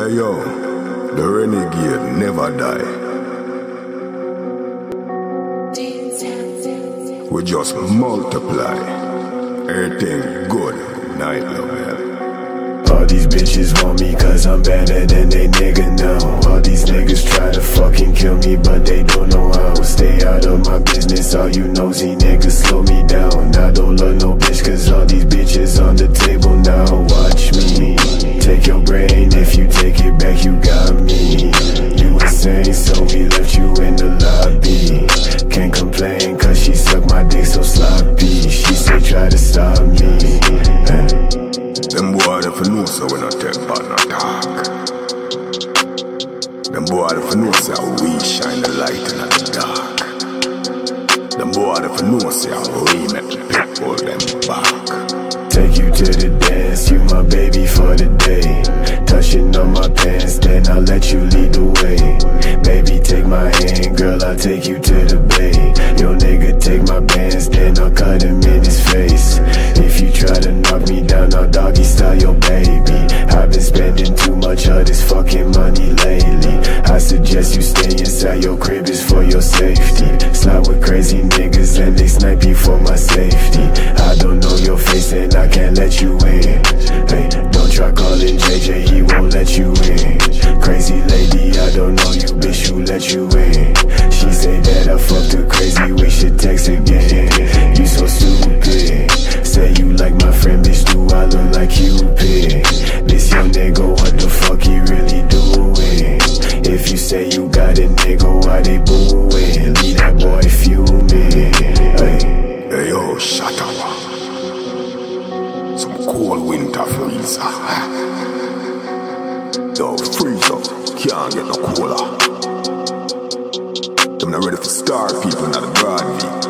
Hey yo, the renegade never die. We just multiply. Everything good, night Lovell. All these bitches want me cause I'm better than they nigga now. All these niggas try to fucking kill me but they don't know how. Stay out of my business, all you nosy niggas slow me down. I don't love no bitch cause all these bitches on the table now. Watch me, take your brain, if you take it back you got me. You insane so we left you in the lobby. Can't complain cause she sucked my dick so sloppy. She say try to stop me. Them boy if you know so we not take part no talk. Them boy if you know so we shine the light in the dark. Them boy if you know so we make the people them back. Take you to the dance, you my baby for the day. Touching on my pants, then I'll let you lead the way. Baby take my hand, girl I'll take you to the bay. Yo nigga take my bands, then I'll cut him in his face. If you try to knock me down, I'll doggy style your baby. I've been spending too much of this fucking money lately. I suggest you stay inside your crib, it's for your safety. Slide with crazy niggas and they snipe you for my safety. I don't know your face and I can't let you in. Hey, don't try calling JJ, he won't let you in. Crazy lady, I don't know you, bitch, who let you in? She say that I fucked her crazy, we should text again. You so stupid. Say you like my friend, bitch, do I look like Cupid? This young nigga, what the fuck he really doing? If you say you got a nigga, why they booing? Leave that boy fuming. Hey yo, shut up. Some cold winter freeze. Yo, freeze up, can't get no cooler. I'm not ready for star people, not a broad V.